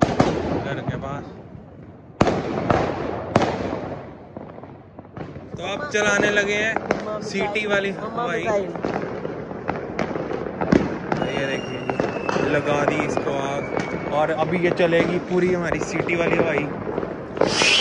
घर के पास। तो अब चलाने लगे हैं सीटी वाली हवाई। ये देखिए लगा दी इसको आग, और अभी ये चलेगी पूरी हमारी सीटी वाली हवाई।